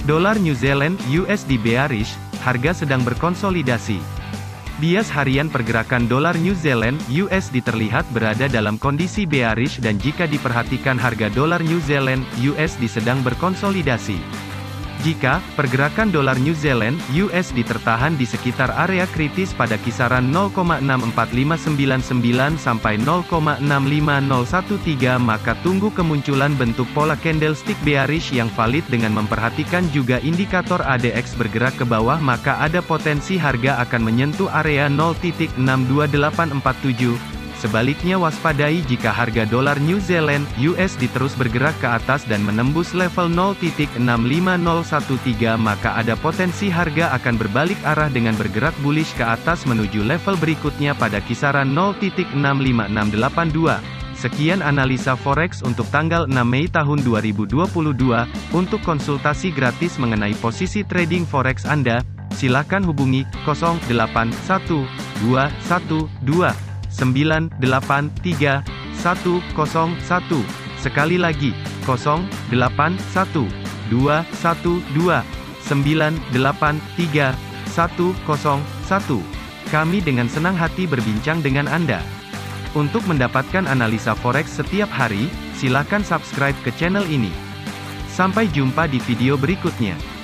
Dolar New Zealand (USD) bearish, harga sedang berkonsolidasi. Bias harian pergerakan dolar New Zealand (USD) terlihat berada dalam kondisi bearish dan jika diperhatikan harga dolar New Zealand (USD) sedang berkonsolidasi. Jika pergerakan dolar New Zealand (USD) tertahan di sekitar area kritis pada kisaran 0,64599 sampai 0,65013 maka tunggu kemunculan bentuk pola candlestick bearish yang valid dengan memperhatikan juga indikator ADX bergerak ke bawah maka ada potensi harga akan menyentuh area 0.62847. Sebaliknya waspadai jika harga dolar New Zealand (USD) terus bergerak ke atas dan menembus level 0.65013 maka ada potensi harga akan berbalik arah dengan bergerak bullish ke atas menuju level berikutnya pada kisaran 0.65682. Sekian analisa forex untuk tanggal 6 Mei tahun 2022. Untuk konsultasi gratis mengenai posisi trading forex Anda, silakan hubungi 081212983101. Sekali lagi, 081212983101. Kami dengan senang hati berbincang dengan Anda. Untuk mendapatkan analisa forex setiap hari, silakan subscribe ke channel ini. Sampai jumpa di video berikutnya.